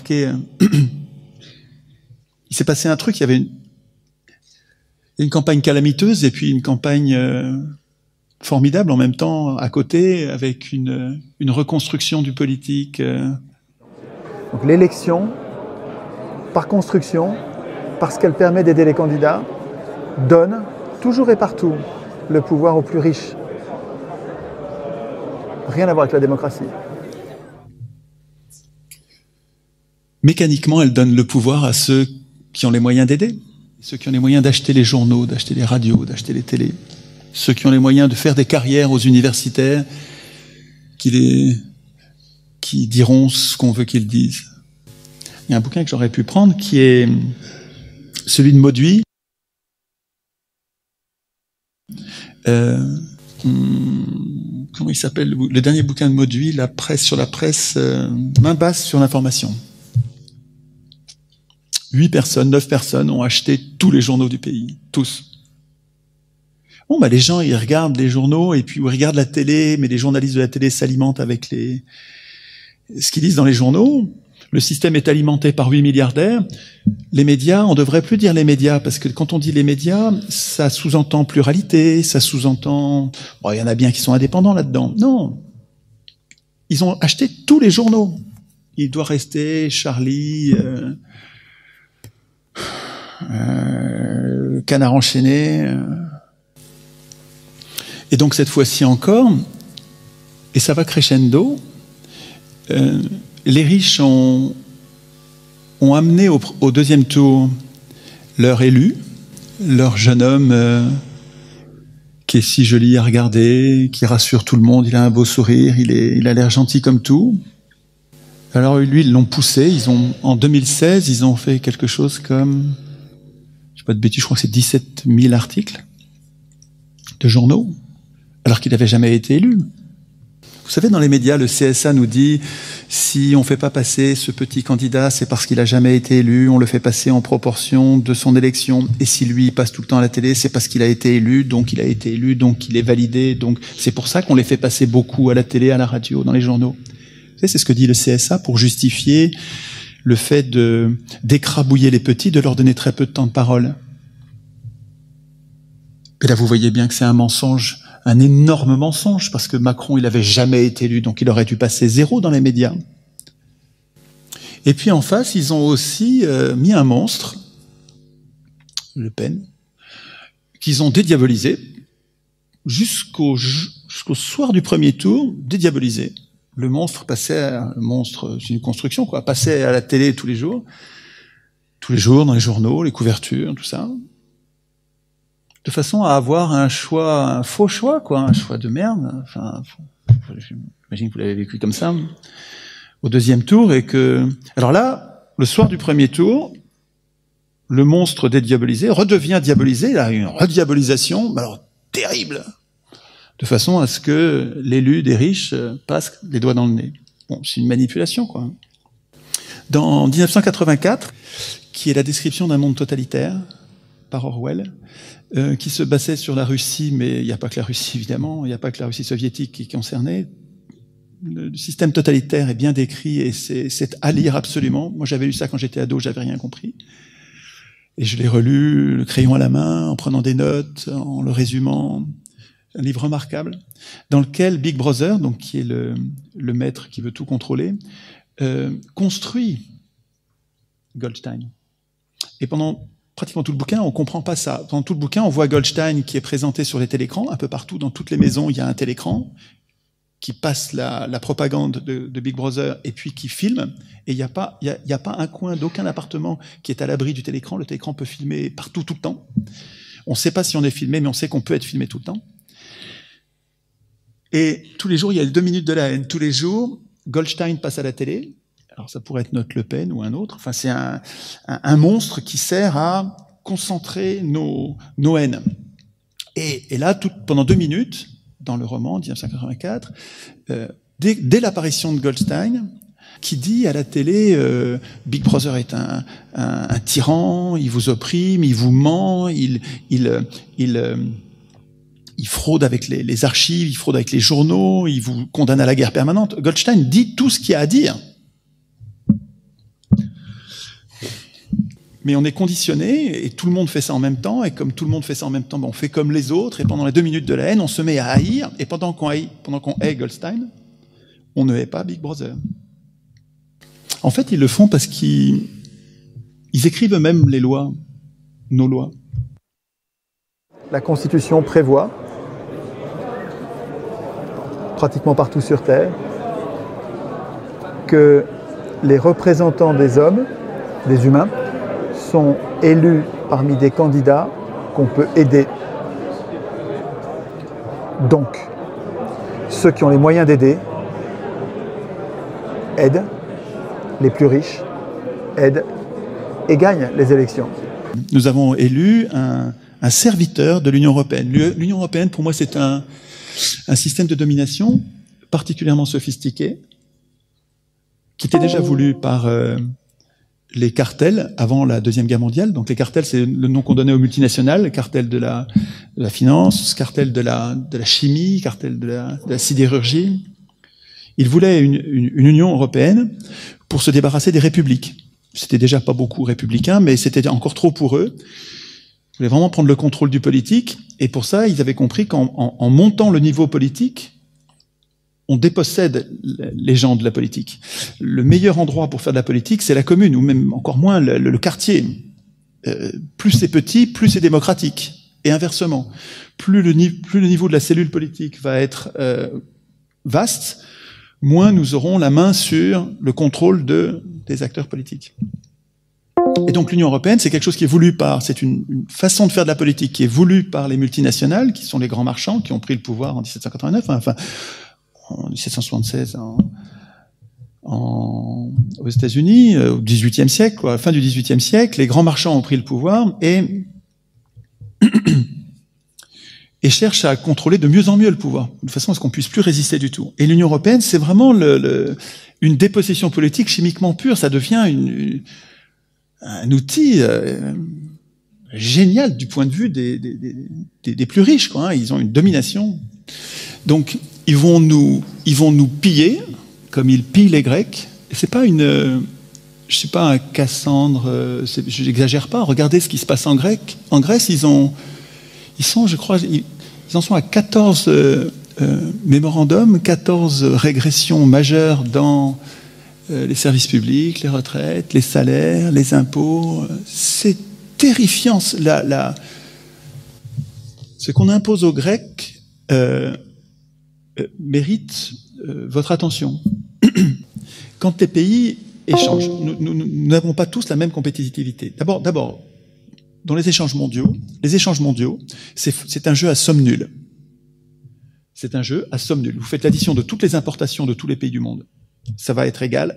remarqué, il s'est passé un truc, il y avait une campagne calamiteuse et puis une campagne formidable en même temps à côté, avec une reconstruction du politique. Donc l'élection, par construction, parce qu'elle permet d'aider les candidats, donne, toujours et partout, le pouvoir aux plus riches. Rien à voir avec la démocratie. Mécaniquement, elle donne le pouvoir à ceux qui ont les moyens d'aider, ceux qui ont les moyens d'acheter les journaux, d'acheter les radios, d'acheter les télés, ceux qui ont les moyens de faire des carrières aux universitaires, qui diront ce qu'on veut qu'ils disent. Il y a un bouquin que j'aurais pu prendre qui est celui de Mauduit. Comment il s'appelle? Le dernier bouquin de Mauduit, la presse sur la presse, main basse sur l'information. 8 personnes, 9 personnes ont acheté tous les journaux du pays, tous. Bon, bah, les gens, ils regardent les journaux et puis ils regardent la télé, mais les journalistes de la télé s'alimentent avec ce qu'ils disent dans les journaux. Le système est alimenté par 8 milliardaires. Les médias, on devrait plus dire les médias, parce que quand on dit les médias, ça sous-entend pluralité, ça sous-entend... Bon, il y en a bien qui sont indépendants là-dedans. Non. Ils ont acheté tous les journaux. Il doit rester Charlie, Canard enchaîné. Et donc cette fois-ci encore, et ça va crescendo, les riches ont amené au deuxième tour leur élu, leur jeune homme qui est si joli à regarder, qui rassure tout le monde, il a un beau sourire, il a l'air gentil comme tout. Alors lui, ils l'ont poussé, en 2016, ils ont fait quelque chose comme, je sais pas de bêtises, je crois que c'est 17 000 articles de journaux, alors qu'il n'avait jamais été élu. Vous savez, dans les médias, le CSA nous dit si on ne fait pas passer ce petit candidat, c'est parce qu'il n'a jamais été élu, on le fait passer en proportion de son élection. Et si lui, il passe tout le temps à la télé, c'est parce qu'il a été élu, donc il a été élu, donc il est validé. Donc c'est pour ça qu'on les fait passer beaucoup à la télé, à la radio, dans les journaux. Vous savez, c'est ce que dit le CSA pour justifier le fait d'écrabouiller les petits, de leur donner très peu de temps de parole. Et là, vous voyez bien que c'est un mensonge. Un énorme mensonge, parce que Macron, il n'avait jamais été élu, donc il aurait dû passer 0 dans les médias. Et puis en face, ils ont aussi mis un monstre, Le Pen, qu'ils ont dédiabolisé, jusqu'au soir du premier tour, dédiabolisé. Le monstre passait, c'est une construction, quoi, passait à la télé tous les jours, dans les journaux, les couvertures, tout ça. De façon à avoir un faux choix, quoi, un choix de merde. Enfin, j'imagine que vous l'avez vécu comme ça, au deuxième tour, alors là, le soir du premier tour, le monstre dédiabolisé redevient diabolisé, il a une rediabolisation, alors terrible, de façon à ce que l'élu des riches passe les doigts dans le nez. Bon, c'est une manipulation, quoi. Dans 1984, qui est la description d'un monde totalitaire, par Orwell, qui se basait sur la Russie, mais il n'y a pas que la Russie, évidemment, il n'y a pas que la Russie soviétique qui est concernée. Le système totalitaire est bien décrit et c'est à lire absolument. Moi, j'avais lu ça quand j'étais ado, j'avais rien compris. Et je l'ai relu, le crayon à la main, en prenant des notes, en le résumant. Un livre remarquable, dans lequel Big Brother, donc qui est le maître qui veut tout contrôler, construit Goldstein. Et pendant pratiquement tout le bouquin, on comprend pas ça. Pendant tout le bouquin, on voit Goldstein qui est présenté sur les télécrans, un peu partout, dans toutes les maisons, il y a un télécran qui passe la propagande de Big Brother et puis qui filme. Et il n'y a pas un coin d'aucun appartement qui est à l'abri du télécran. Le télécran peut filmer partout, tout le temps. On ne sait pas si on est filmé, mais on sait qu'on peut être filmé tout le temps. Et tous les jours, il y a les 2 minutes de la haine. Tous les jours, Goldstein passe à la télé. Alors ça pourrait être notre Le Pen ou un autre. Enfin, c'est un monstre qui sert à concentrer nos haines. Et là, pendant 2 minutes, dans le roman 1984, dès l'apparition de Goldstein, qui dit à la télé Big Brother est un tyran, il vous opprime, il vous ment, il fraude avec les archives, il fraude avec les journaux, il vous condamne à la guerre permanente. Goldstein dit tout ce qu'il y a à dire. mais on est conditionné, et tout le monde fait ça en même temps, et comme tout le monde fait ça en même temps, on fait comme les autres, et pendant les 2 minutes de la haine, on se met à haïr, et pendant qu'on hait Goldstein, on ne hait pas Big Brother. En fait, ils le font parce qu'ils écrivent eux-mêmes les lois, nos lois. La Constitution prévoit, pratiquement partout sur Terre, que les représentants des hommes, des humains, sont élus parmi des candidats qu'on peut aider. Donc, ceux qui ont les moyens d'aider aident, les plus riches aident et gagnent les élections. Nous avons élu un serviteur de l'Union européenne. L'Union européenne, pour moi, c'est un système de domination particulièrement sophistiqué, qui était déjà voulu par les cartels avant la Deuxième Guerre mondiale. Donc les cartels, c'est le nom qu'on donnait aux multinationales, cartel de la finance, cartel de la chimie, cartel de la sidérurgie. Ils voulaient une Union européenne pour se débarrasser des républiques. C'était déjà pas beaucoup républicains, mais c'était encore trop pour eux. Ils voulaient vraiment prendre le contrôle du politique, et pour ça, ils avaient compris qu'en montant le niveau politique, on dépossède les gens de la politique. Le meilleur endroit pour faire de la politique, c'est la commune, ou même encore moins le quartier. Plus c'est petit, plus c'est démocratique. Et inversement, plus le niveau de la cellule politique va être vaste, moins nous aurons la main sur le contrôle des acteurs politiques. Et donc l'Union européenne, c'est quelque chose qui est voulu c'est une façon de faire de la politique qui est voulue par les multinationales, qui sont les grands marchands, qui ont pris le pouvoir en 1789, enfin en 1776 aux États-Unis, au XVIIIe siècle, quoi, à la fin du XVIIIe siècle, les grands marchands ont pris le pouvoir et cherchent à contrôler de mieux en mieux le pouvoir, de façon à ce qu'on puisse plus résister du tout. Et l'Union européenne, c'est vraiment une dépossession politique chimiquement pure. Ça devient un outil génial du point de vue des plus riches, quoi, hein. Ils ont une domination. Donc, ils vont nous piller, comme ils pillent les Grecs. Et c'est pas je sais pas, un Cassandre, j'exagère pas. Regardez ce qui se passe en Grèce, ils en sont à 14 mémorandums, 14 régressions majeures dans les services publics, les retraites, les salaires, les impôts. C'est terrifiant. Ce qu'on impose aux Grecs mérite votre attention. Quand les pays échangent, nous n'avons pas tous la même compétitivité. D'abord, dans les échanges mondiaux, c'est un jeu à somme nulle. C'est un jeu à somme nulle. Vous faites l'addition de toutes les importations de tous les pays du monde. Ça va être égal.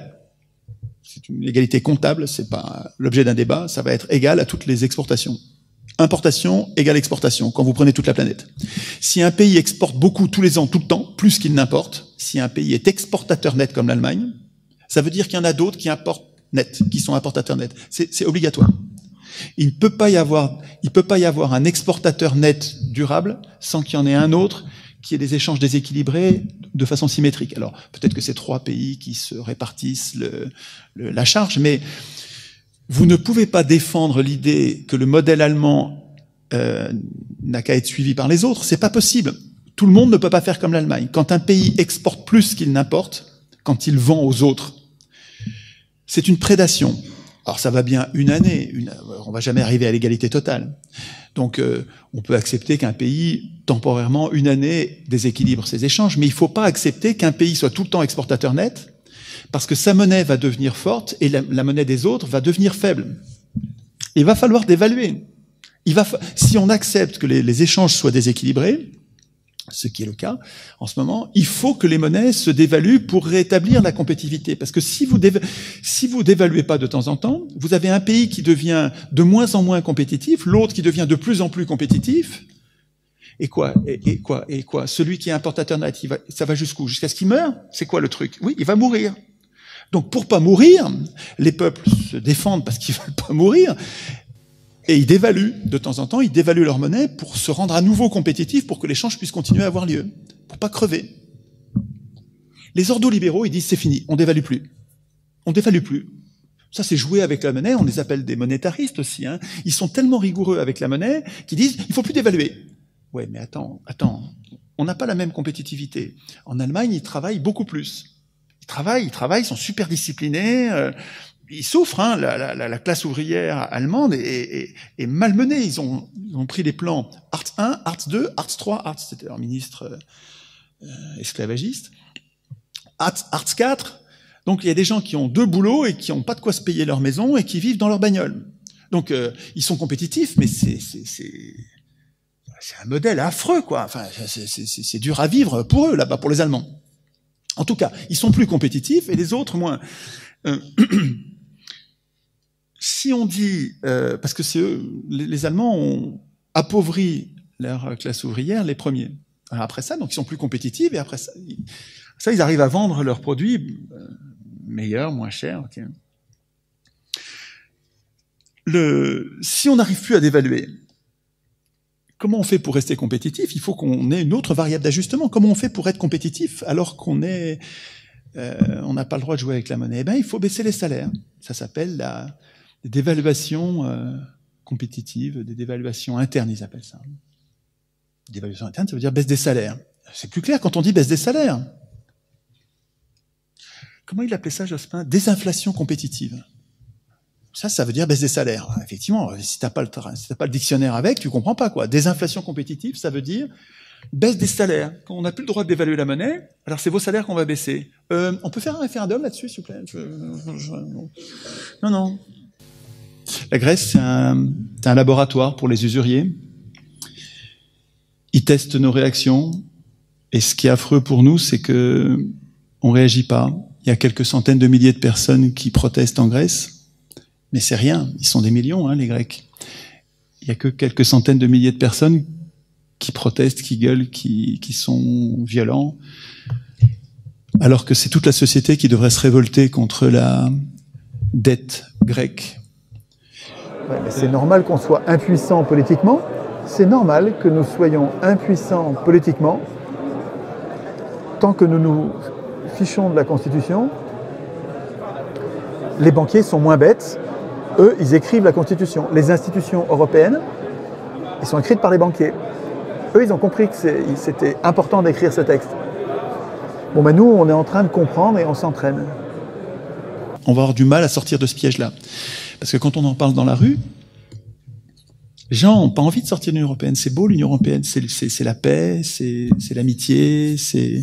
C'est une égalité comptable, c'est pas l'objet d'un débat, ça va être égal à toutes les exportations. Importation égale exportation, quand vous prenez toute la planète. Si un pays exporte beaucoup tous les ans, tout le temps, plus qu'il n'importe, si un pays est exportateur net comme l'Allemagne, ça veut dire qu'il y en a d'autres qui importent net, qui sont importateurs net. C'est obligatoire. Il ne peut pas y avoir un exportateur net durable sans qu'il y en ait un autre qui ait des échanges déséquilibrés de façon symétrique. Alors, peut-être que c'est 3 pays qui se répartissent la charge, mais vous ne pouvez pas défendre l'idée que le modèle allemand n'a qu'à être suivi par les autres. C'est pas possible. Tout le monde ne peut pas faire comme l'Allemagne. Quand un pays exporte plus qu'il n'importe, quand il vend aux autres, c'est une prédation. Alors ça va bien une année, on va jamais arriver à l'égalité totale. Donc on peut accepter qu'un pays, temporairement, une année, déséquilibre ses échanges, mais il ne faut pas accepter qu'un pays soit tout le temps exportateur net, parce que sa monnaie va devenir forte et la monnaie des autres va devenir faible. Il va falloir dévaluer. Si on accepte que les échanges soient déséquilibrés, ce qui est le cas en ce moment, il faut que les monnaies se dévaluent pour rétablir la compétitivité. Parce que si vous dévaluez pas de temps en temps, vous avez un pays qui devient de moins en moins compétitif, l'autre qui devient de plus en plus compétitif. Et quoi? Celui qui est importateur net, ça va jusqu'où? Jusqu'à ce qu'il meure? C'est quoi le truc? Oui, il va mourir. Donc pour pas mourir, les peuples se défendent parce qu'ils veulent pas mourir. Et ils dévaluent, de temps en temps, ils dévaluent leur monnaie pour se rendre à nouveau compétitifs, pour que l'échange puisse continuer à avoir lieu, pour pas crever. Les ordolibéraux, ils disent c'est fini, on dévalue plus. On dévalue plus. Ça, c'est jouer avec la monnaie. On les appelle des monétaristes aussi. Hein. Ils sont tellement rigoureux avec la monnaie qu'ils disent il faut plus dévaluer. Ouais, mais attends. On n'a pas la même compétitivité. En Allemagne, ils travaillent beaucoup plus. Ils travaillent, ils sont super disciplinés. Ils souffrent. Hein. La classe ouvrière allemande est malmenée. Ils ont pris les plans Hartz 1, Hartz 2, Hartz 3. Hartz, c'était leur ministre esclavagiste. Hartz 4. Donc il y a des gens qui ont 2 boulots et qui n'ont pas de quoi se payer leur maison et qui vivent dans leur bagnole. Donc ils sont compétitifs, mais c'est un modèle affreux, quoi. Enfin, c'est dur à vivre pour eux là-bas, pour les Allemands. En tout cas, ils sont plus compétitifs et les autres moins. Si on dit, parce que c'est eux, les Allemands ont appauvri leur classe ouvrière les premiers. Alors après ça, donc ils sont plus compétitifs et après ça, ils arrivent à vendre leurs produits meilleurs, moins chers. Tiens. Si on n'arrive plus à dévaluer, comment on fait pour rester compétitif? Il faut qu'on ait une autre variable d'ajustement. Comment on fait pour être compétitif alors qu'on n'a pas le droit de jouer avec la monnaie? Eh bien, il faut baisser les salaires. Ça s'appelle la dévaluation compétitive, des dévaluations internes, ils appellent ça. Dévaluation interne, ça veut dire baisse des salaires. C'est plus clair quand on dit baisse des salaires. Comment il appelait ça, Jospin? Désinflation compétitive. Ça veut dire baisse des salaires. Effectivement, si t'as pas le dictionnaire avec, tu comprends pas, quoi. Désinflation compétitive, ça veut dire baisse des salaires. Quand on n'a plus le droit d'évaluer la monnaie, alors c'est vos salaires qu'on va baisser. On peut faire un référendum là-dessus, s'il vous plaît? Non. La Grèce, c'est un laboratoire pour les usuriers. Ils testent nos réactions. Et ce qui est affreux pour nous, c'est que on réagit pas. Il y a quelques centaines de milliers de personnes qui protestent en Grèce, mais c'est rien. Ils sont des millions, hein, les Grecs. Il y a que quelques centaines de milliers de personnes qui protestent, qui gueulent, qui sont violents, alors que c'est toute la société qui devrait se révolter contre la dette grecque. Ouais, mais c'est normal qu'on soit impuissant politiquement. C'est normal que nous soyons impuissants politiquement tant que nous nous fichons de la Constitution. Les banquiers sont moins bêtes. Eux, ils écrivent la Constitution. Les institutions européennes, elles sont écrites par les banquiers. Eux, ils ont compris que c'était important d'écrire ce texte. Bon, ben nous, on est en train de comprendre et on s'entraîne. On va avoir du mal à sortir de ce piège-là. Parce que quand on en parle dans la rue, les gens n'ont pas envie de sortir de l'Union européenne. C'est beau, l'Union européenne. C'est la paix, c'est l'amitié, c'est...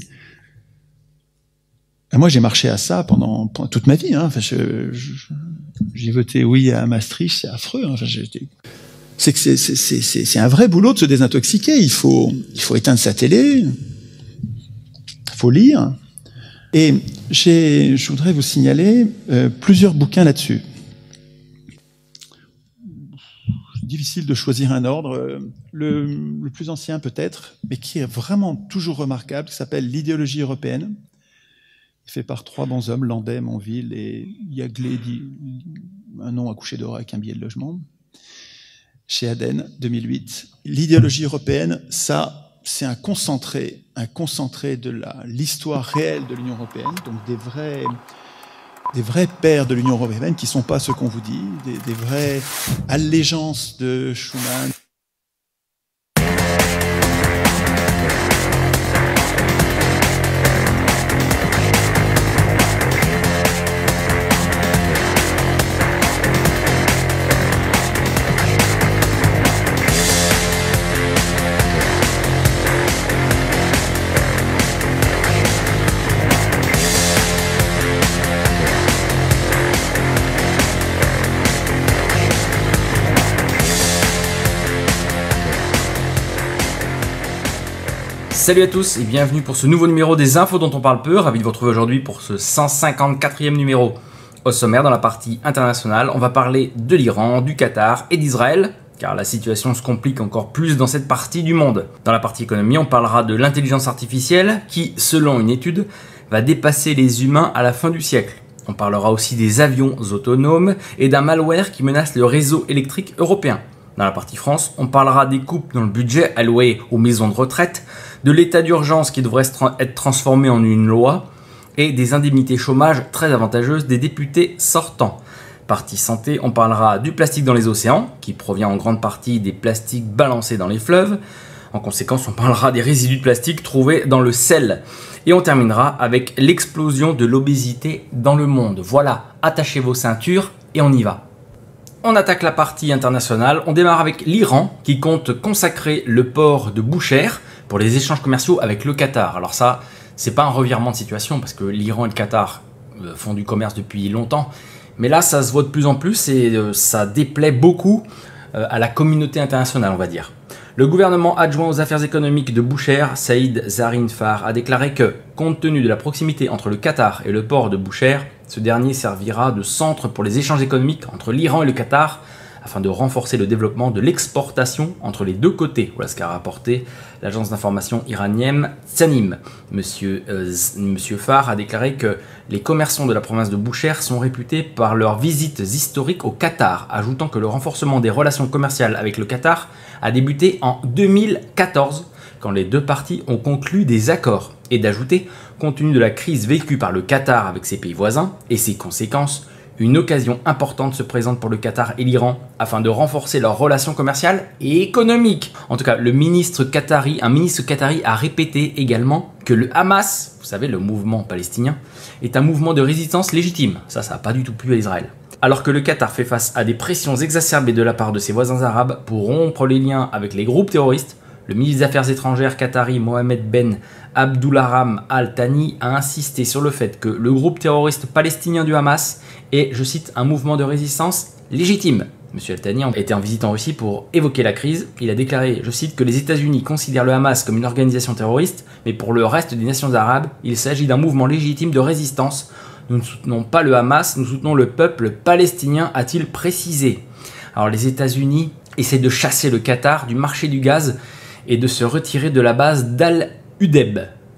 Et moi, j'ai marché à ça pendant toute ma vie. Hein. Enfin, j'ai voté oui à Maastricht, c'est affreux. Hein. Enfin, c'est un vrai boulot de se désintoxiquer. Il faut éteindre sa télé, il faut lire. Et je voudrais vous signaler plusieurs bouquins là-dessus. Difficile de choisir un ordre. Le plus ancien peut-être, mais qui est vraiment toujours remarquable, qui s'appelle L'idéologie européenne, fait par 3 bons hommes, Landais, Monville et Yaglé, un nom à coucher d'or avec un billet de logement, chez Aden, 2008. L'idéologie européenne, ça, c'est un concentré de l'histoire réelle de l'Union européenne, donc des vrais pères de l'Union européenne qui ne sont pas ceux qu'on vous dit, des vraies allégeances de Schuman. Salut à tous et bienvenue pour ce nouveau numéro des infos dont on parle peu. Ravi de vous retrouver aujourd'hui pour ce 154e numéro. Au sommaire, dans la partie internationale, on va parler de l'Iran, du Qatar et d'Israël, car la situation se complique encore plus dans cette partie du monde. Dans la partie économie, on parlera de l'intelligence artificielle qui, selon une étude, va dépasser les humains à la fin du siècle. On parlera aussi des avions autonomes et d'un malware qui menace le réseau électrique européen. Dans la partie France, on parlera des coupes dans le budget alloué aux maisons de retraite, de l'état d'urgence qui devrait être transformé en une loi et des indemnités chômage très avantageuses des députés sortants. Partie santé, on parlera du plastique dans les océans, qui provient en grande partie des plastiques balancés dans les fleuves. En conséquence, on parlera des résidus de plastique trouvés dans le sel. Et on terminera avec l'explosion de l'obésité dans le monde. Voilà, attachez vos ceintures et on y va. On attaque la partie internationale. On démarre avec l'Iran, qui compte consacrer le port de Boucher pour les échanges commerciaux avec le Qatar. Alors ça, c'est pas un revirement de situation, parce que l'Iran et le Qatar font du commerce depuis longtemps. Mais là, ça se voit de plus en plus et ça déplaît beaucoup à la communauté internationale, on va dire. Le gouvernement adjoint aux affaires économiques de Boucher, Saïd Zarinfar, a déclaré que, compte tenu de la proximité entre le Qatar et le port de Boucher, ce dernier servira de centre pour les échanges économiques entre l'Iran et le Qatar, afin de renforcer le développement de l'exportation entre les deux côtés. Voilà ce qu'a rapporté l'agence d'information iranienne Tsanim. Monsieur Farr a déclaré que les commerçants de la province de Boucher sont réputés par leurs visites historiques au Qatar, ajoutant que le renforcement des relations commerciales avec le Qatar a débuté en 2014, quand les deux parties ont conclu des accords, et d'ajouter, compte tenu de la crise vécue par le Qatar avec ses pays voisins et ses conséquences, une occasion importante se présente pour le Qatar et l'Iran afin de renforcer leurs relations commerciales et économiques. En tout cas, un ministre qatari a répété également que le Hamas, vous savez, le mouvement palestinien, est un mouvement de résistance légitime. Ça n'a pas du tout plu à Israël. Alors que le Qatar fait face à des pressions exacerbées de la part de ses voisins arabes pour rompre les liens avec les groupes terroristes, le ministre des Affaires étrangères qatari Mohamed Ben Abdulrahman Al Thani a insisté sur le fait que le groupe terroriste palestinien du Hamas est, je cite, un mouvement de résistance légitime. M. Al Thani était en visite en Russie pour évoquer la crise. Il a déclaré, je cite, que les États-Unis considèrent le Hamas comme une organisation terroriste, mais pour le reste des nations arabes, il s'agit d'un mouvement légitime de résistance. Nous ne soutenons pas le Hamas, nous soutenons le peuple palestinien, a-t-il précisé. Alors les États-Unis essaient de chasser le Qatar du marché du gaz et de se retirer de la base d'Al-Udeb.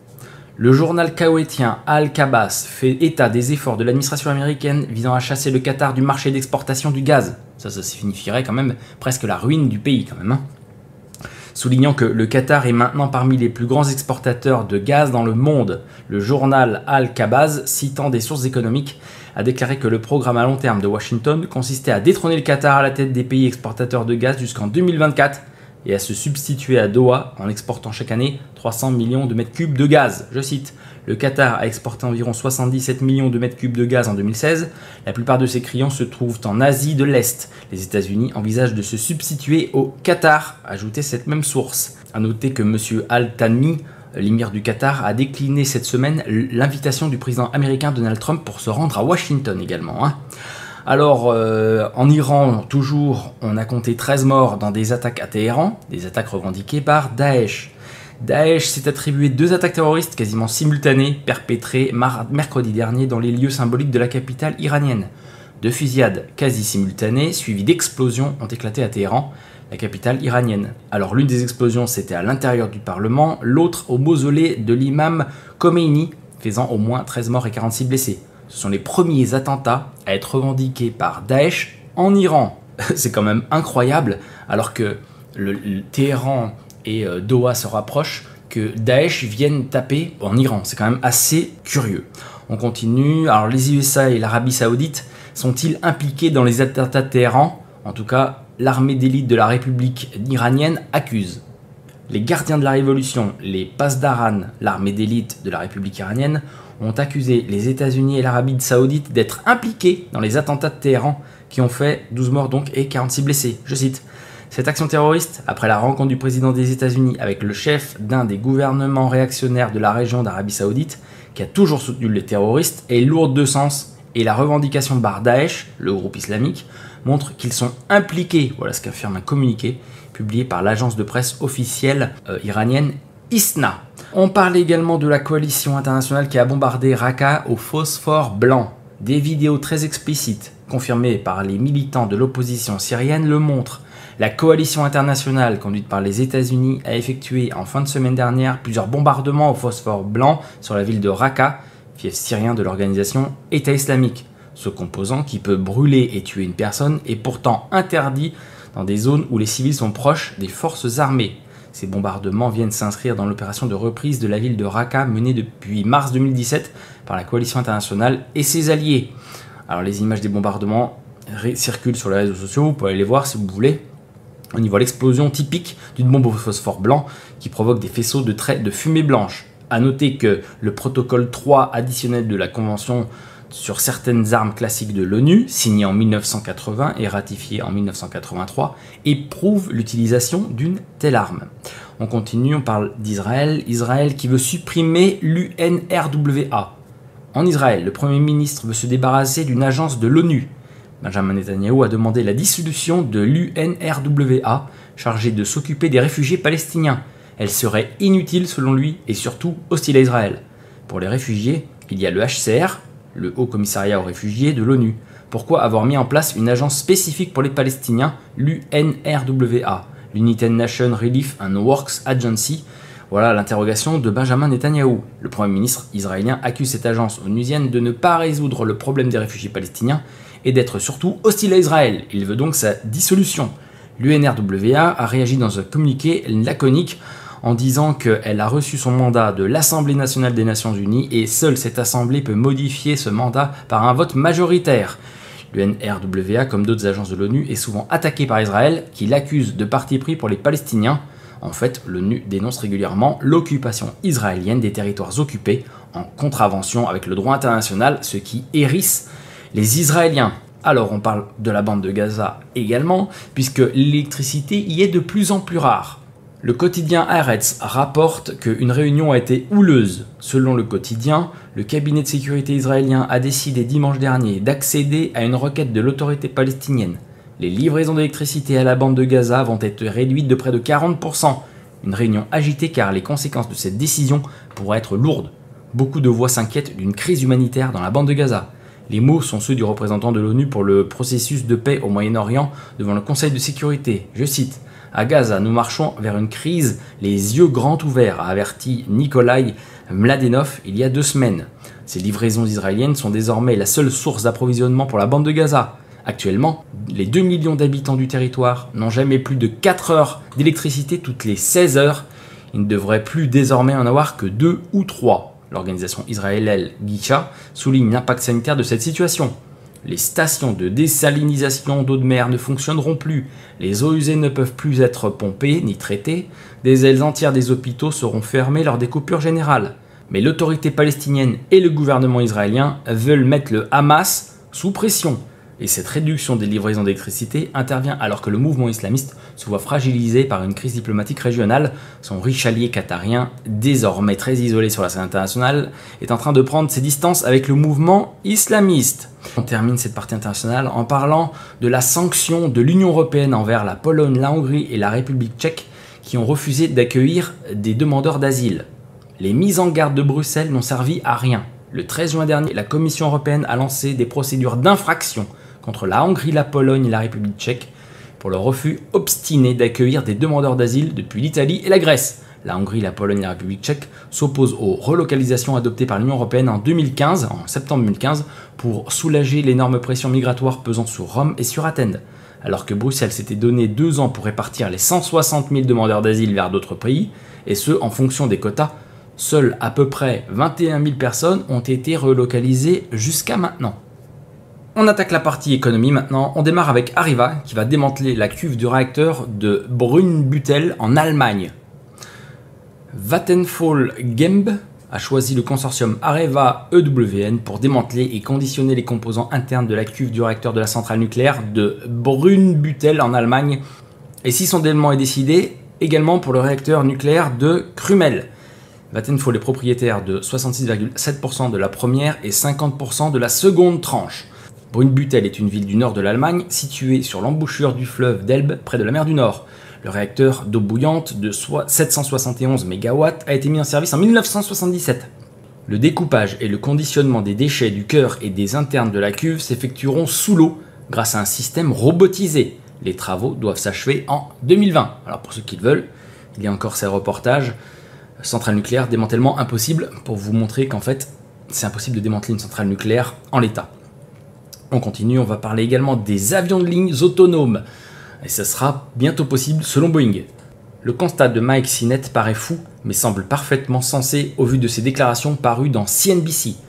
Le journal koweïtien Al-Kabas fait état des efforts de l'administration américaine visant à chasser le Qatar du marché d'exportation du gaz. Ça signifierait quand même presque la ruine du pays quand même. Soulignant que le Qatar est maintenant parmi les plus grands exportateurs de gaz dans le monde. Le journal Al-Kabas, citant des sources économiques, a déclaré que le programme à long terme de Washington consistait à détrôner le Qatar à la tête des pays exportateurs de gaz jusqu'en 2024 et à se substituer à Doha en exportant chaque année 300 millions de mètres cubes de gaz. Je cite, le Qatar a exporté environ 77 millions de mètres cubes de gaz en 2016. La plupart de ses clients se trouvent en Asie de l'Est. Les États-Unis envisagent de se substituer au Qatar, ajoutait cette même source. A noter que M. Al Thani, l'émir du Qatar, a décliné cette semaine l'invitation du président américain Donald Trump pour se rendre à Washington également. Alors, en Iran, toujours, on a compté 13 morts dans des attaques à Téhéran, des attaques revendiquées par Daesh. Daesh s'est attribué 2 attaques terroristes quasiment simultanées, perpétrées mercredi dernier dans les lieux symboliques de la capitale iranienne. 2 fusillades quasi simultanées, suivies d'explosions, ont éclaté à Téhéran, la capitale iranienne. Alors, l'une des explosions, c'était à l'intérieur du Parlement, l'autre au mausolée de l'imam Khomeini, faisant au moins 13 morts et 46 blessés. Ce sont les premiers attentats à être revendiqués par Daesh en Iran. C'est quand même incroyable, alors que le Téhéran et Doha se rapprochent, que Daesh vienne taper en Iran. C'est quand même assez curieux. On continue. Alors les USA et l'Arabie Saoudite sont-ils impliqués dans les attentats de Téhéran? En tout cas, l'armée d'élite de la République iranienne accuse. Les gardiens de la révolution, les Pasdaran, l'armée d'élite de la République iranienne, ont accusé les États-Unis et l'Arabie Saoudite d'être impliqués dans les attentats de Téhéran qui ont fait 12 morts donc et 46 blessés. Je cite, « Cette action terroriste, après la rencontre du président des États-Unis avec le chef d'un des gouvernements réactionnaires de la région d'Arabie Saoudite, qui a toujours soutenu les terroristes, est lourde de sens et la revendication par Daesh, le groupe islamique, montre qu'ils sont impliqués. » Voilà ce qu'affirme un communiqué publié par l'agence de presse officielle iranienne ISNA. On parle également de la coalition internationale qui a bombardé Raqqa au phosphore blanc. Des vidéos très explicites, confirmées par les militants de l'opposition syrienne, le montrent. La coalition internationale, conduite par les États-Unis, a effectué en fin de semaine dernière plusieurs bombardements au phosphore blanc sur la ville de Raqqa, fief syrien de l'organisation État islamique. Ce composant, qui peut brûler et tuer une personne, est pourtant interdit dans des zones où les civils sont proches des forces armées. Ces bombardements viennent s'inscrire dans l'opération de reprise de la ville de Raqqa menée depuis mars 2017 par la coalition internationale et ses alliés. Alors les images des bombardements circulent sur les réseaux sociaux, vous pouvez aller les voir si vous voulez. On y voit l'explosion typique d'une bombe au phosphore blanc qui provoque des faisceaux de fumée blanche. A noter que le protocole 3 additionnel de la Convention sur certaines armes classiques de l'ONU, signé en 1980 et ratifié en 1983, éprouve l'utilisation d'une telle arme. On continue, on parle d'Israël. Israël qui veut supprimer l'UNRWA. En Israël, le Premier ministre veut se débarrasser d'une agence de l'ONU. Benjamin Netanyahou a demandé la dissolution de l'UNRWA, chargée de s'occuper des réfugiés palestiniens. Elle serait inutile selon lui et surtout hostile à Israël. Pour les réfugiés, il y a le HCR, le Haut Commissariat aux réfugiés de l'ONU. Pourquoi avoir mis en place une agence spécifique pour les Palestiniens, l'UNRWA, l'United Nations Relief and Works Agency? Voilà l'interrogation de Benjamin Netanyahou. Le Premier ministre israélien accuse cette agence onusienne de ne pas résoudre le problème des réfugiés palestiniens et d'être surtout hostile à Israël. Il veut donc sa dissolution. L'UNRWA a réagi dans un communiqué laconique en disant qu'elle a reçu son mandat de l'Assemblée nationale des Nations unies et seule cette assemblée peut modifier ce mandat par un vote majoritaire. L'UNRWA, comme d'autres agences de l'ONU, est souvent attaquée par Israël qui l'accuse de parti pris pour les Palestiniens. En fait, l'ONU dénonce régulièrement l'occupation israélienne des territoires occupés en contravention avec le droit international, ce qui hérisse les Israéliens. Alors on parle de la bande de Gaza également, puisque l'électricité y est de plus en plus rare. Le quotidien Haaretz rapporte qu'une réunion a été houleuse. Selon le quotidien, le cabinet de sécurité israélien a décidé dimanche dernier d'accéder à une requête de l'autorité palestinienne. Les livraisons d'électricité à la bande de Gaza vont être réduites de près de 40%. Une réunion agitée car les conséquences de cette décision pourraient être lourdes. Beaucoup de voix s'inquiètent d'une crise humanitaire dans la bande de Gaza. Les mots sont ceux du représentant de l'ONU pour le processus de paix au Moyen-Orient devant le Conseil de sécurité. Je cite: « À Gaza, nous marchons vers une crise, les yeux grands ouverts », a averti Nikolai Mladenov il y a 2 semaines. Ces livraisons israéliennes sont désormais la seule source d'approvisionnement pour la bande de Gaza. Actuellement, les 2 millions d'habitants du territoire n'ont jamais plus de 4 heures d'électricité toutes les 16 heures. Il ne devrait plus désormais en avoir que 2 ou 3. L'organisation israélienne Gisha souligne l'impact sanitaire de cette situation. Les stations de désalinisation d'eau de mer ne fonctionneront plus, les eaux usées ne peuvent plus être pompées ni traitées, des ailes entières des hôpitaux seront fermées lors des coupures générales. Mais l'autorité palestinienne et le gouvernement israélien veulent mettre le Hamas sous pression. Et cette réduction des livraisons d'électricité intervient alors que le mouvement islamiste se voit fragilisé par une crise diplomatique régionale. Son riche allié qatarien, désormais très isolé sur la scène internationale, est en train de prendre ses distances avec le mouvement islamiste. On termine cette partie internationale en parlant de la sanction de l'Union européenne envers la Pologne, la Hongrie et la République tchèque qui ont refusé d'accueillir des demandeurs d'asile. Les mises en garde de Bruxelles n'ont servi à rien. Le 13 juin dernier, la Commission européenne a lancé des procédures d'infraction contre la Hongrie, la Pologne et la République tchèque pour le refus obstiné d'accueillir des demandeurs d'asile depuis l'Italie et la Grèce. La Hongrie, la Pologne et la République tchèque s'opposent aux relocalisations adoptées par l'Union européenne en septembre 2015, pour soulager l'énorme pression migratoire pesant sur Rome et sur Athènes. Alors que Bruxelles s'était donné 2 ans pour répartir les 160 000 demandeurs d'asile vers d'autres pays, et ce en fonction des quotas, seules à peu près 21 000 personnes ont été relocalisées jusqu'à maintenant. On attaque la partie économie maintenant. On démarre avec Areva qui va démanteler la cuve du réacteur de Brunbüttel en Allemagne. Vattenfall GmbH a choisi le consortium Areva EWN pour démanteler et conditionner les composants internes de la cuve du réacteur de la centrale nucléaire de Brunbüttel en Allemagne. Et si son démantèlement est décidé, également pour le réacteur nucléaire de Krümmel. Vattenfall est propriétaire de 66,7% de la première et 50% de la seconde tranche. Brunbüttel est une ville du nord de l'Allemagne, située sur l'embouchure du fleuve d'Elbe, près de la mer du Nord. Le réacteur d'eau bouillante de 771 MW a été mis en service en 1977. Le découpage et le conditionnement des déchets du cœur et des internes de la cuve s'effectueront sous l'eau grâce à un système robotisé. Les travaux doivent s'achever en 2020. Alors pour ceux qui le veulent, il y a encore ces reportages. Centrale nucléaire, démantèlement impossible, pour vous montrer qu'en fait, c'est impossible de démanteler une centrale nucléaire en l'état. On continue, on va parler également des avions de ligne autonomes. Et ce sera bientôt possible selon Boeing. Le constat de Mike Sinnett paraît fou, mais semble parfaitement sensé au vu de ses déclarations parues dans CNBC.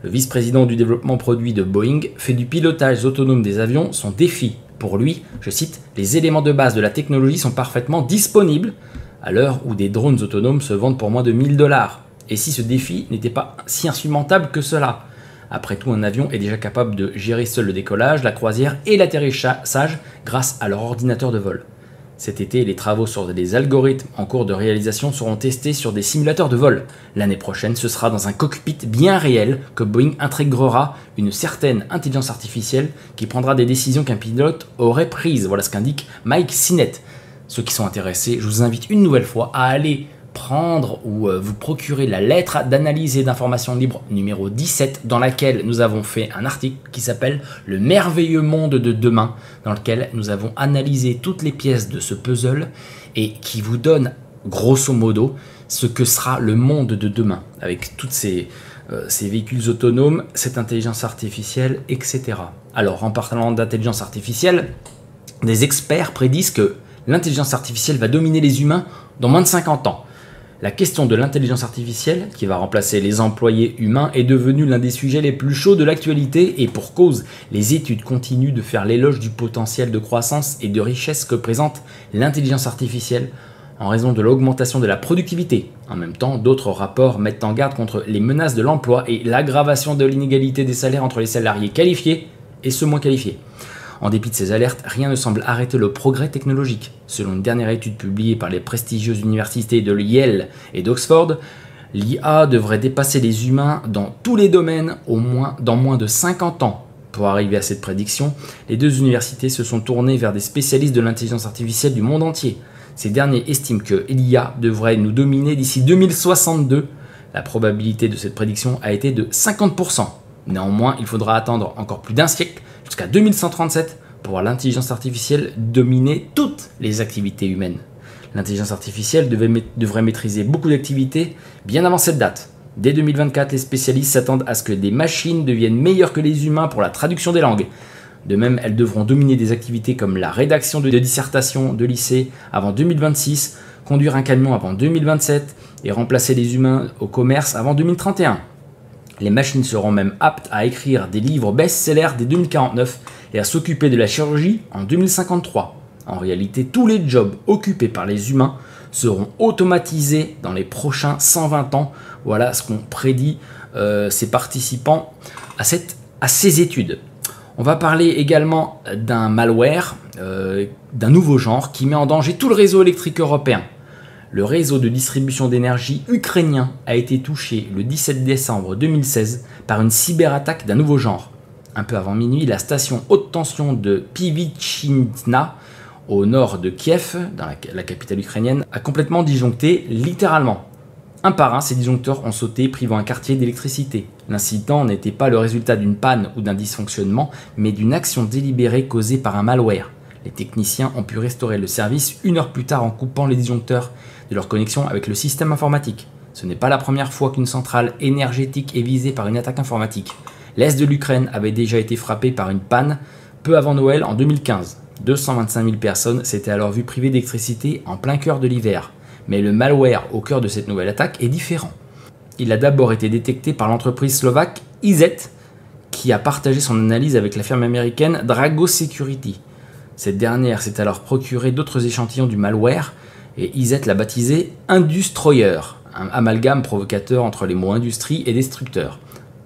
le vice-président du développement produit de Boeing, fait du pilotage autonome des avions son défi. Pour lui, je cite, « Les éléments de base de la technologie sont parfaitement disponibles à l'heure où des drones autonomes se vendent pour moins de 1000 $. Et si ce défi n'était pas si insurmontable que cela ? Après tout, un avion est déjà capable de gérer seul le décollage, la croisière et l'atterrissage grâce à leur ordinateur de vol. Cet été, les travaux sur des algorithmes en cours de réalisation seront testés sur des simulateurs de vol. L'année prochaine, ce sera dans un cockpit bien réel que Boeing intégrera une certaine intelligence artificielle qui prendra des décisions qu'un pilote aurait prises. Voilà ce qu'indique Mike Sinnett. Ceux qui sont intéressés, je vous invite une nouvelle fois à aller prendre ou vous procurer la lettre d'analyse et d'information libre numéro 17 dans laquelle nous avons fait un article qui s'appelle « Le merveilleux monde de demain » dans lequel nous avons analysé toutes les pièces de ce puzzle et qui vous donne grosso modo ce que sera le monde de demain avec toutes ces véhicules autonomes, cette intelligence artificielle, etc. Alors en parlant d'intelligence artificielle, des experts prédisent que l'intelligence artificielle va dominer les humains dans moins de 50 ans. La question de l'intelligence artificielle, qui va remplacer les employés humains, est devenue l'un des sujets les plus chauds de l'actualité et pour cause, les études continuent de faire l'éloge du potentiel de croissance et de richesse que présente l'intelligence artificielle en raison de l'augmentation de la productivité. En même temps, d'autres rapports mettent en garde contre les menaces de l'emploi et l'aggravation de l'inégalité des salaires entre les salariés qualifiés et ceux moins qualifiés. En dépit de ces alertes, rien ne semble arrêter le progrès technologique. Selon une dernière étude publiée par les prestigieuses universités de Yale et d'Oxford, l'IA devrait dépasser les humains dans tous les domaines dans moins de 50 ans. Pour arriver à cette prédiction, les deux universités se sont tournées vers des spécialistes de l'intelligence artificielle du monde entier. Ces derniers estiment que l'IA devrait nous dominer d'ici 2062. La probabilité de cette prédiction a été de 50%. Néanmoins, il faudra attendre encore plus d'un siècle, jusqu'à 2137, pour voir l'intelligence artificielle dominer toutes les activités humaines. L'intelligence artificielle devrait maîtriser beaucoup d'activités bien avant cette date. Dès 2024, les spécialistes s'attendent à ce que des machines deviennent meilleures que les humains pour la traduction des langues. De même, elles devront dominer des activités comme la rédaction de dissertations de lycée avant 2026, conduire un camion avant 2027 et remplacer les humains au commerce avant 2031. Les machines seront même aptes à écrire des livres best-sellers dès 2049 et à s'occuper de la chirurgie en 2053. En réalité, tous les jobs occupés par les humains seront automatisés dans les prochains 120 ans. Voilà ce qu'ont prédit ces participants à ces études. On va parler également d'un malware, d'un nouveau genre qui met en danger tout le réseau électrique européen. Le réseau de distribution d'énergie ukrainien a été touché le 17 décembre 2016 par une cyberattaque d'un nouveau genre. Un peu avant minuit, la station haute tension de Pivychnyna, au nord de Kiev, dans la capitale ukrainienne, a complètement disjoncté, littéralement. Un par un, ces disjoncteurs ont sauté, privant un quartier d'électricité. L'incident n'était pas le résultat d'une panne ou d'un dysfonctionnement, mais d'une action délibérée causée par un malware. Les techniciens ont pu restaurer le service 1 heure plus tard en coupant les disjoncteurs de leur connexion avec le système informatique. Ce n'est pas la première fois qu'une centrale énergétique est visée par une attaque informatique. L'Est de l'Ukraine avait déjà été frappé par une panne peu avant Noël en 2015. 225 000 personnes s'étaient alors vues privées d'électricité en plein cœur de l'hiver. Mais le malware au cœur de cette nouvelle attaque est différent. Il a d'abord été détecté par l'entreprise slovaque EasyJet, qui a partagé son analyse avec la firme américaine Drago Security. Cette dernière s'est alors procuré d'autres échantillons du malware et EasyJet l'a baptisé Industroyer, un amalgame provocateur entre les mots industrie et destructeur.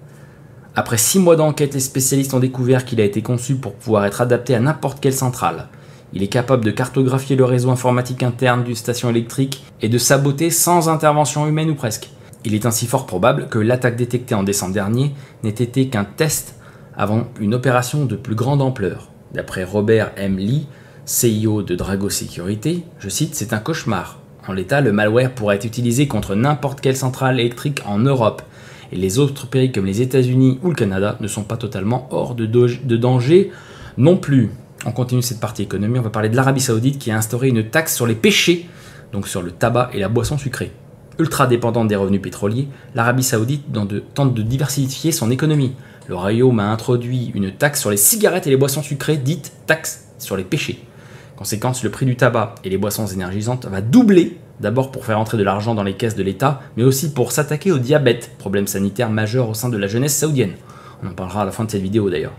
Après 6 mois d'enquête, les spécialistes ont découvert qu'il a été conçu pour pouvoir être adapté à n'importe quelle centrale. Il est capable de cartographier le réseau informatique interne d'une station électrique et de saboter sans intervention humaine ou presque. Il est ainsi fort probable que l'attaque détectée en décembre dernier n'ait été qu'un test avant une opération de plus grande ampleur. D'après Robert M. Lee, CEO de Drago Security, je cite, « C'est un cauchemar. En l'état, le malware pourrait être utilisé contre n'importe quelle centrale électrique en Europe. Et les autres pays comme les États-Unis ou le Canada ne sont pas totalement hors de danger non plus. » On continue cette partie économie, on va parler de l'Arabie Saoudite qui a instauré une taxe sur les péchés, donc sur le tabac et la boisson sucrée. Ultra dépendante des revenus pétroliers, l'Arabie Saoudite tente de diversifier son économie. Le royaume a introduit une taxe sur les cigarettes et les boissons sucrées, dite taxe sur les péchés. Conséquence, le prix du tabac et les boissons énergisantes va doubler D'abord pour faire entrer de l'argent dans les caisses de l'État, mais aussi pour s'attaquer au diabète, problème sanitaire majeur au sein de la jeunesse saoudienne. On en parlera à la fin de cette vidéo d'ailleurs.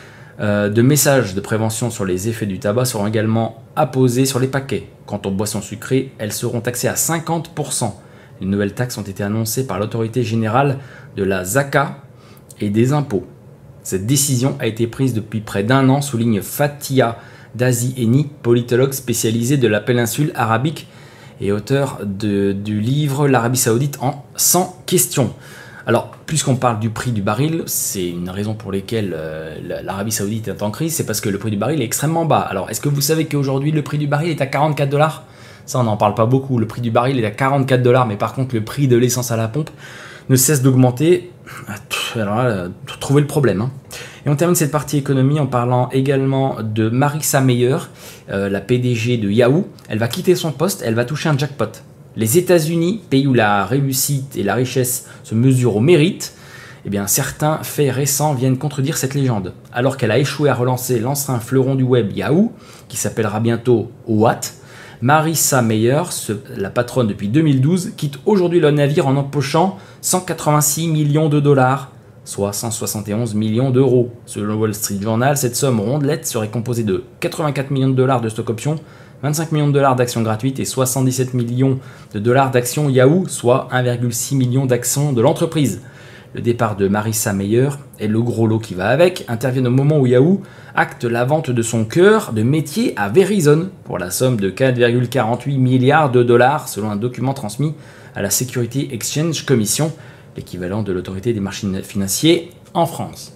De messages de prévention sur les effets du tabac seront également apposés sur les paquets. Quant aux boissons sucrées, elles seront taxées à 50%. Les nouvelles taxes ont été annoncées par l'autorité générale de la Zaka et des impôts. Cette décision a été prise depuis près d'1 an, souligne Fatia Dazi-Eni, politologue spécialisé de la péninsule arabique et auteur du livre L'Arabie Saoudite en 100 questions. Alors, puisqu'on parle du prix du baril, c'est une raison pour laquelle l'Arabie Saoudite est en crise, c'est parce que le prix du baril est extrêmement bas. Alors, est-ce que vous savez qu'aujourd'hui le prix du baril est à 44 $? Ça, on n'en parle pas beaucoup. Le prix du baril est à 44 $, mais par contre, le prix de l'essence à la pompe ne cesse d'augmenter. Alors là, trouvez le problème. Hein. Et on termine cette partie économie en parlant également de Marissa Mayer, la PDG de Yahoo. Elle va quitter son poste, elle va toucher un jackpot. Les États-Unis, pays où la réussite et la richesse se mesurent au mérite, eh bien, certains faits récents viennent contredire cette légende. Alors qu'elle a échoué à relancer l'ancien fleuron du web Yahoo, qui s'appellera bientôt What, Marissa Mayer, la patronne depuis 2012, quitte aujourd'hui le navire en empochant 186 millions de dollars, soit 171 millions d'euros. Selon le Wall Street Journal, cette somme rondelette serait composée de 84 millions de dollars de stock options, 25 millions de dollars d'actions gratuites et 77 millions de dollars d'actions Yahoo, soit 1,6 million d'actions de l'entreprise. Le départ de Marissa Mayer et le gros lot qui va avec interviennent au moment où Yahoo acte la vente de son cœur de métier à Verizon pour la somme de 4,48 milliards de dollars selon un document transmis à la Security Exchange Commission, l'équivalent de l'autorité des marchés financiers en France.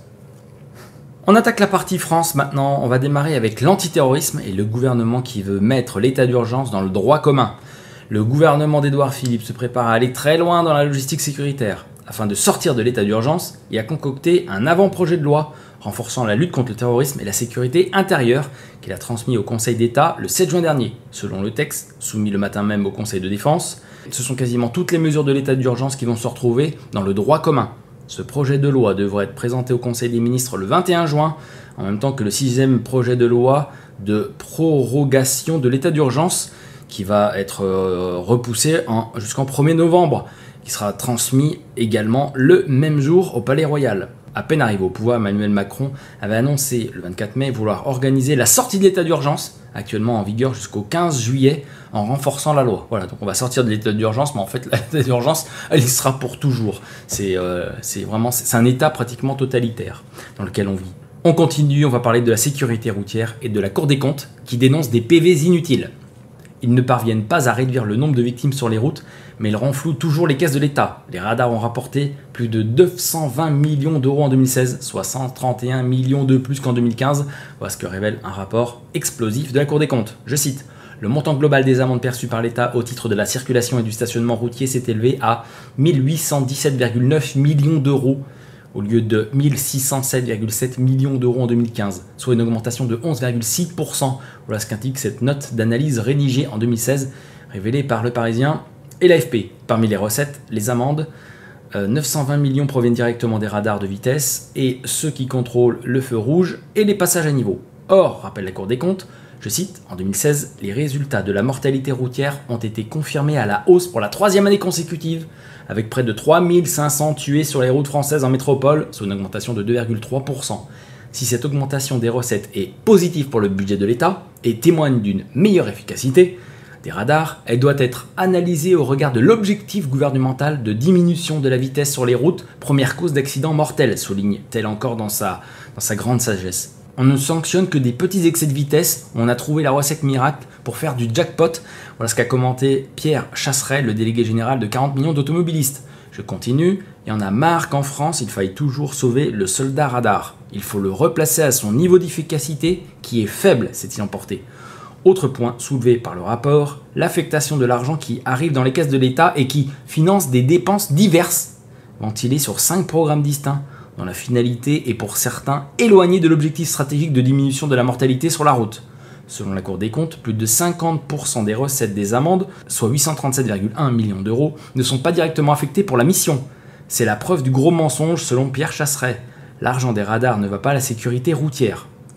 On attaque la partie France maintenant, on va démarrer avec l'antiterrorisme et le gouvernement qui veut mettre l'état d'urgence dans le droit commun. Le gouvernement d'Édouard Philippe se prépare à aller très loin dans la logistique sécuritaire. Afin de sortir de l'état d'urgence, il a concocté un avant-projet de loi renforçant la lutte contre le terrorisme et la sécurité intérieure qu'il a transmis au Conseil d'État le 7 juin dernier. Selon le texte, soumis le matin même au Conseil de défense, ce sont quasiment toutes les mesures de l'état d'urgence qui vont se retrouver dans le droit commun. Ce projet de loi devrait être présenté au Conseil des ministres le 21 juin, en même temps que le 6e projet de loi de prorogation de l'état d'urgence qui va être repoussé jusqu'en 1er novembre, qui sera transmis également le même jour au Palais Royal. À peine arrivé au pouvoir, Emmanuel Macron avait annoncé le 24 mai vouloir organiser la sortie de l'état d'urgence, actuellement en vigueur jusqu'au 15 juillet, en renforçant la loi. Voilà, donc on va sortir de l'état d'urgence, mais en fait l'état d'urgence, elle y sera pour toujours. C'est un état pratiquement totalitaire dans lequel on vit. On continue, on va parler de la sécurité routière et de la Cour des comptes qui dénonce des PV inutiles. Ils ne parviennent pas à réduire le nombre de victimes sur les routes, mais ils renflouent toujours les caisses de l'État. Les radars ont rapporté plus de 920 millions d'euros en 2016, soit 131 millions de plus qu'en 2015. Voilà ce que révèle un rapport explosif de la Cour des comptes. Je cite, « Le montant global des amendes perçues par l'État au titre de la circulation et du stationnement routier s'est élevé à 1817,9 millions d'euros au lieu de 1607,7 millions d'euros en 2015, soit une augmentation de 11,6%. Voilà ce qu'indique cette note d'analyse rédigée en 2016, révélée par Le Parisien et l'AFP. Parmi les recettes, les amendes, 920 millions proviennent directement des radars de vitesse et ceux qui contrôlent le feu rouge et les passages à niveau. Or, rappelle la Cour des comptes, je cite, en 2016, les résultats de la mortalité routière ont été confirmés à la hausse pour la 3e année consécutive, avec près de 3500 tués sur les routes françaises en métropole, soit une augmentation de 2,3%. Si cette augmentation des recettes est positive pour le budget de l'État et témoigne d'une meilleure efficacité des radars, elle doit être analysée au regard de l'objectif gouvernemental de diminution de la vitesse sur les routes, première cause d'accidents mortels, souligne-t-elle encore dans sa grande sagesse. On ne sanctionne que des petits excès de vitesse, on a trouvé la recette miracle pour faire du jackpot. Voilà ce qu'a commenté Pierre Chasseret, le délégué général de 40 millions d'automobilistes. Je continue, il y en a marre qu'en France, il faille toujours sauver le soldat radar. Il faut le replacer à son niveau d'efficacité qui est faible, s'est-il emporté. Autre point soulevé par le rapport, l'affectation de l'argent qui arrive dans les caisses de l'État et qui finance des dépenses diverses, ventilées sur 5 programmes distincts, dont la finalité est pour certains éloignée de l'objectif stratégique de diminution de la mortalité sur la route. Selon la Cour des comptes, plus de 50% des recettes des amendes, soit 837,1 millions d'euros, ne sont pas directement affectées pour la mission. C'est la preuve du gros mensonge selon Pierre Chasseret. L'argent des radars ne va pas à la sécurité routière.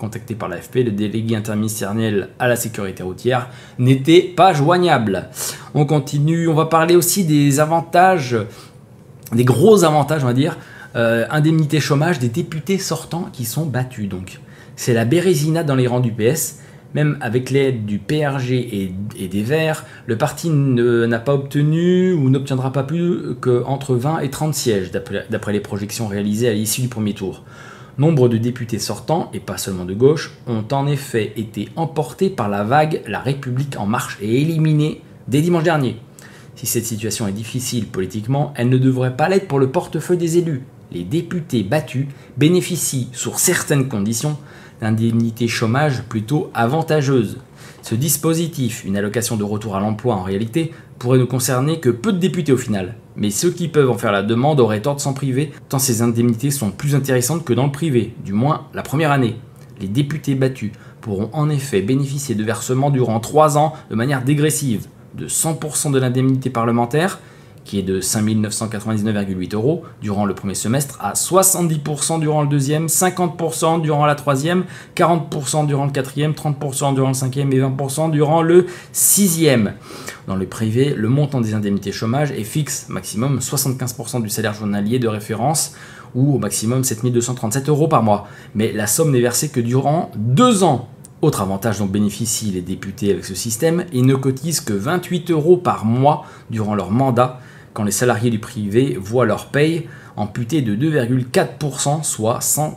Contacté par l'AFP, le délégué interministériel à la sécurité routière n'était pas joignable. On continue, on va parler aussi des avantages, des gros avantages on va dire, indemnité chômage des députés sortants qui sont battus. Donc c'est la bérésina dans les rangs du PS. Même avec l'aide du PRG et des Verts, le parti n'a pas obtenu ou n'obtiendra pas plus qu'entre 20 et 30 sièges, d'après les projections réalisées à l'issue du premier tour. Nombre de députés sortants, et pas seulement de gauche, ont en effet été emportés par la vague La République en marche et éliminés dès dimanche dernier. Si cette situation est difficile politiquement, elle ne devrait pas l'être pour le portefeuille des élus. Les députés battus bénéficient, sous certaines conditions, d'indemnités chômage plutôt avantageuses. Ce dispositif, une allocation de retour à l'emploi en réalité, pourrait ne concerner que peu de députés au final. Mais ceux qui peuvent en faire la demande auraient tort de s'en priver, tant ces indemnités sont plus intéressantes que dans le privé, du moins la première année. Les députés battus pourront en effet bénéficier de versements durant 3 ans de manière dégressive, de 100% de l'indemnité parlementaire, qui est de 5 999,8 € durant le premier semestre, à 70% durant le deuxième, 50% durant la troisième, 40% durant le quatrième, 30% durant le cinquième et 20% durant le sixième. Dans le privé, le montant des indemnités chômage est fixe, maximum 75% du salaire journalier de référence, ou au maximum 7 237 € par mois. Mais la somme n'est versée que durant 2 ans. Autre avantage dont bénéficient les députés avec ce système, ils ne cotisent que 28 € par mois durant leur mandat, quand les salariés du privé voient leur paye amputée de 2,4%, soit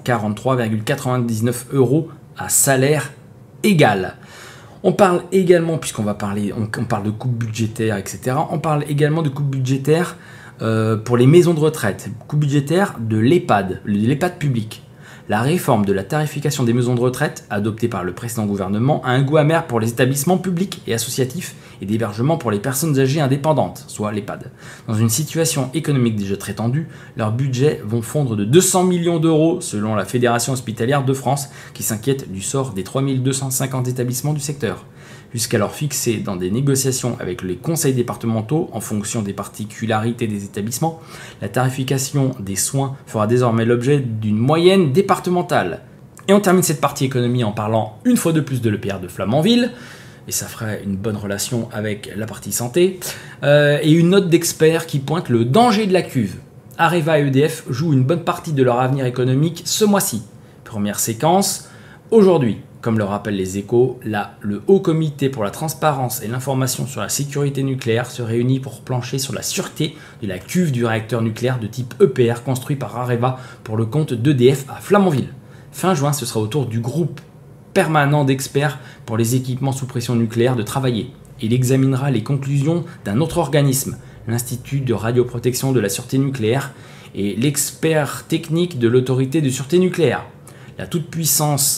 143,99 € à salaire égal. On parle également, puisqu'on va parler, on parle de coupes budgétaires, etc., on parle également de coupes budgétaires pour les maisons de retraite, coupes budgétaires de l'EHPAD public. La réforme de la tarification des maisons de retraite, adoptée par le précédent gouvernement, a un goût amer pour les établissements publics et associatifs et d'hébergement pour les personnes âgées indépendantes, soit l'EHPAD. Dans une situation économique déjà très tendue, leurs budgets vont fondre de 200 millions d'euros selon la Fédération hospitalière de France, qui s'inquiète du sort des 3250 établissements du secteur. Jusqu'alors fixés dans des négociations avec les conseils départementaux en fonction des particularités des établissements, la tarification des soins fera désormais l'objet d'une moyenne départementale. Et on termine cette partie économie en parlant une fois de plus de l'EPR de Flamanville, et ça ferait une bonne relation avec la partie santé, et une note d'expert qui pointe le danger de la cuve. Areva et EDF jouent une bonne partie de leur avenir économique ce mois-ci. Première séquence, aujourd'hui. Comme le rappellent les Échos, le Haut Comité pour la transparence et l'information sur la sécurité nucléaire se réunit pour plancher sur la sûreté de la cuve du réacteur nucléaire de type EPR construit par Areva pour le compte d'EDF à Flamanville. Fin juin, ce sera au tour du groupe permanent d'experts pour les équipements sous pression nucléaire de travailler. Il examinera les conclusions d'un autre organisme, l'Institut de radioprotection de la sûreté nucléaire et l'expert technique de l'autorité de sûreté nucléaire. La toute-puissance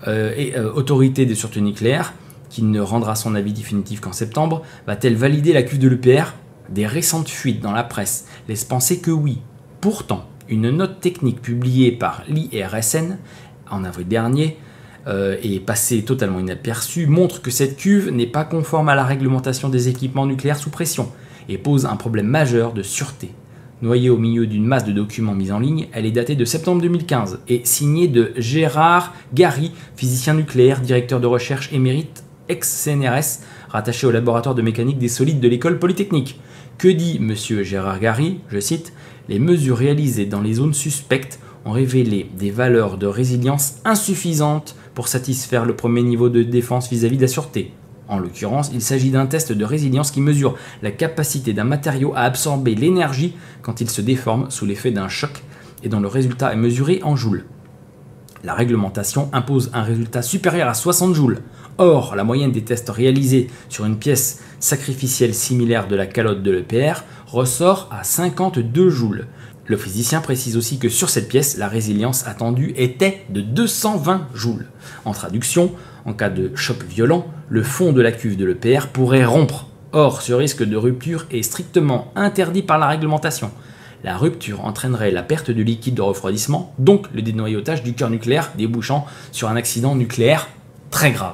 autorité de sûreté nucléaire, qui ne rendra son avis définitif qu'en septembre, va-t-elle valider la cuve de l'EPR? Des récentes fuites dans la presse laissent penser que oui. Pourtant, une note technique publiée par l'IRSN en avril dernier et passée totalement inaperçue montre que cette cuve n'est pas conforme à la réglementation des équipements nucléaires sous pression et pose un problème majeur de sûreté. Noyée au milieu d'une masse de documents mis en ligne, elle est datée de septembre 2015 et signée de Gérard Gary, physicien nucléaire, directeur de recherche émérite ex-CNRS, rattaché au laboratoire de mécanique des solides de l'école polytechnique. Que dit M. Gérard Gary? Je cite: « Les mesures réalisées dans les zones suspectes ont révélé des valeurs de résilience insuffisantes pour satisfaire le premier niveau de défense vis-à-vis de la sûreté. En l'occurrence, il s'agit d'un test de résilience qui mesure la capacité d'un matériau à absorber l'énergie quand il se déforme sous l'effet d'un choc et dont le résultat est mesuré en joules. La réglementation impose un résultat supérieur à 60 joules. Or, la moyenne des tests réalisés sur une pièce sacrificielle similaire de la calotte de l'EPR ressort à 52 joules. Le physicien précise aussi que sur cette pièce, la résilience attendue était de 220 joules. En traduction, en cas de choc violent, le fond de la cuve de l'EPR pourrait rompre. Or, ce risque de rupture est strictement interdit par la réglementation. La rupture entraînerait la perte de liquide de refroidissement, donc le dénoyautage du cœur nucléaire, débouchant sur un accident nucléaire très grave.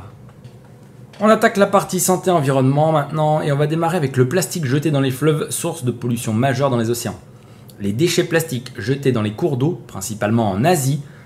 On attaque la partie santé-environnement maintenant, et on va démarrer avec le plastique jeté dans les fleuves, source de pollution majeure dans les océans. Les déchets plastiques jetés dans les cours d'eau, principalement en Asie,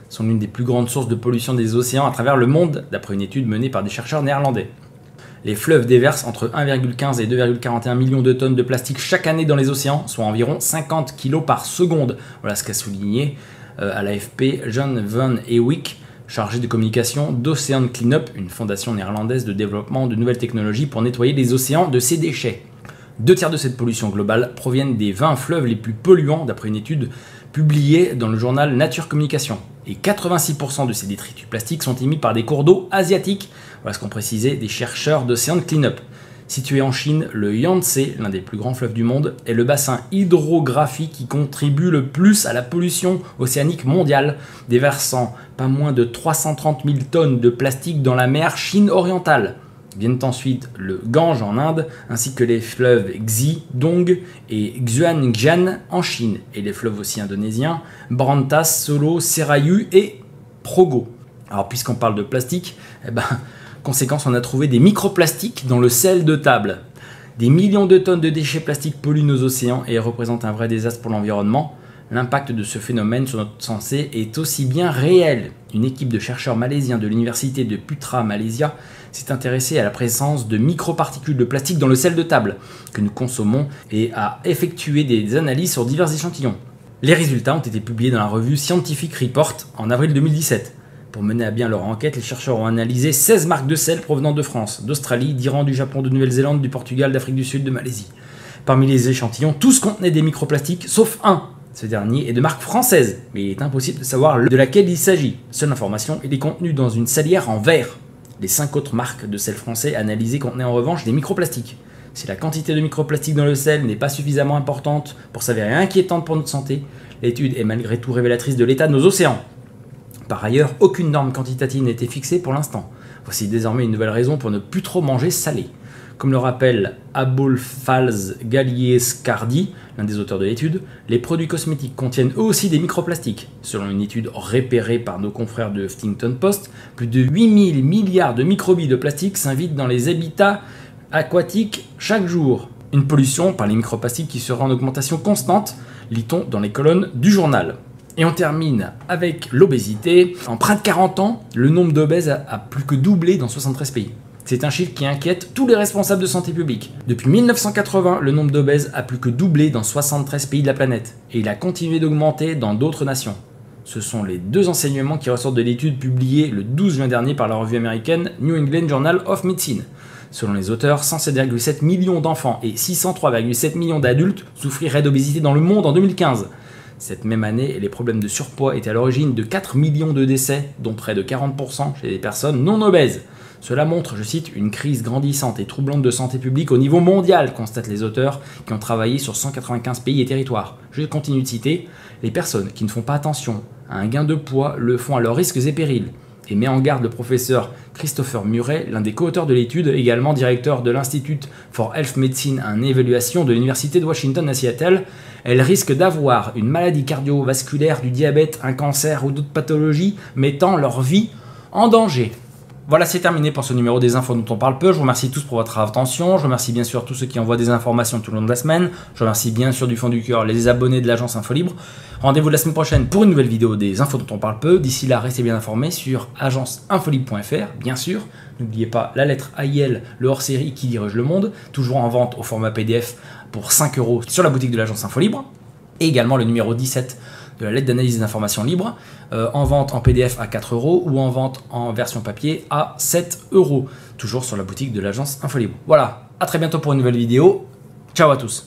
sont l'une des plus grandes sources de pollution des océans à travers le monde, d'après une étude menée par des chercheurs néerlandais. Les fleuves déversent entre 1,15 et 2,41 millions de tonnes de plastique chaque année dans les océans, soit environ 50 kg par seconde. Voilà ce qu'a souligné à l'AFP John van Ewyck, chargé de communication d'Ocean Cleanup, une fondation néerlandaise de développement de nouvelles technologies pour nettoyer les océans de ces déchets. 2/3 de cette pollution globale proviennent des 20 fleuves les plus polluants, d'après une étude publiée dans le journal Nature Communication. Et 86% de ces détritus plastiques sont émis par des cours d'eau asiatiques, voilà ce qu'ont précisé des chercheurs d'Ocean Cleanup. Situé en Chine, le Yangtze, l'un des plus grands fleuves du monde, est le bassin hydrographique qui contribue le plus à la pollution océanique mondiale, déversant pas moins de 330 000 tonnes de plastique dans la mer Chine orientale. Viennent ensuite le Gange en Inde, ainsi que les fleuves Xi, Dong et Xuanjian en Chine, et les fleuves aussi indonésiens, Brantas, Solo, Serayu et Progo. Alors puisqu'on parle de plastique, conséquence, on a trouvé des microplastiques dans le sel de table. Des millions de tonnes de déchets plastiques polluent nos océans et représentent un vrai désastre pour l'environnement. L'impact de ce phénomène sur notre santé est aussi bien réel. Une équipe de chercheurs malaisiens de l'université de Putra, Malaysia, s'est intéressée à la présence de microparticules de plastique dans le sel de table que nous consommons et a effectué des analyses sur divers échantillons. Les résultats ont été publiés dans la revue Scientific Report en avril 2017. Pour mener à bien leur enquête, les chercheurs ont analysé 16 marques de sel provenant de France, d'Australie, d'Iran, du Japon, de Nouvelle-Zélande, du Portugal, d'Afrique du Sud, de Malaisie. Parmi les échantillons, tous contenaient des microplastiques, sauf un. Ce dernier est de marque française, mais il est impossible de savoir de laquelle il s'agit. Seule information, il est contenu dans une salière en verre. Les 5 autres marques de sel français analysées contenaient en revanche des microplastiques. Si la quantité de microplastiques dans le sel n'est pas suffisamment importante pour s'avérer inquiétante pour notre santé, l'étude est malgré tout révélatrice de l'état de nos océans. Par ailleurs, aucune norme quantitative n'a été fixée pour l'instant. Voici désormais une nouvelle raison pour ne plus trop manger salé. Comme le rappelle Abolfalz Galliescardi, l'un des auteurs de l'étude, les produits cosmétiques contiennent eux aussi des microplastiques. Selon une étude repérée par nos confrères de Huffington Post, plus de 8000 milliards de microbilles de plastique s'invitent dans les habitats aquatiques chaque jour. Une pollution par les microplastiques qui sera en augmentation constante, lit-on dans les colonnes du journal. Et on termine avec l'obésité. En près de 40 ans, le nombre d'obèses a plus que doublé dans 73 pays. C'est un chiffre qui inquiète tous les responsables de santé publique. Depuis 1980, le nombre d'obèses a plus que doublé dans 73 pays de la planète. Et il a continué d'augmenter dans d'autres nations. Ce sont les 2 enseignements qui ressortent de l'étude publiée le 12 juin dernier par la revue américaine New England Journal of Medicine. Selon les auteurs, 107,7 millions d'enfants et 603,7 millions d'adultes souffriraient d'obésité dans le monde en 2015. Cette même année, les problèmes de surpoids étaient à l'origine de 4 millions de décès, dont près de 40% chez des personnes non obèses. Cela montre, je cite, une crise grandissante et troublante de santé publique au niveau mondial, constatent les auteurs qui ont travaillé sur 195 pays et territoires. Je continue de citer, les personnes qui ne font pas attention à un gain de poids le font à leurs risques et périls. Et met en garde le professeur Christopher Murray, l'un des co-auteurs de l'étude, également directeur de l'Institute for Health Medicine and Evaluation de l'Université de Washington à Seattle. Elles risquent d'avoir une maladie cardiovasculaire, du diabète, un cancer ou d'autres pathologies mettant leur vie en danger. Voilà, c'est terminé pour ce numéro des infos dont on parle peu. Je vous remercie tous pour votre attention. Je remercie bien sûr tous ceux qui envoient des informations tout le long de la semaine. Je remercie bien sûr du fond du cœur les abonnés de l'agence Info Libre. Rendez-vous la semaine prochaine pour une nouvelle vidéo des infos dont on parle peu. D'ici là, restez bien informés sur agenceinfolibre.fr, bien sûr. N'oubliez pas la lettre AIL, le hors-série qui dirige le monde, toujours en vente au format PDF pour 5 € sur la boutique de l'agence Info Libre. Et également le numéro 17 de la lettre d'analyse des informations libres, en vente en PDF à 4 € ou en vente en version papier à 7 €, toujours sur la boutique de l'agence Info Libre. Voilà, à très bientôt pour une nouvelle vidéo. Ciao à tous.